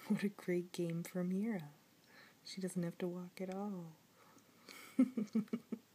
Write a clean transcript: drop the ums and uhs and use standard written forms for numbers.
What a great game for Mira. She doesn't have to walk at all.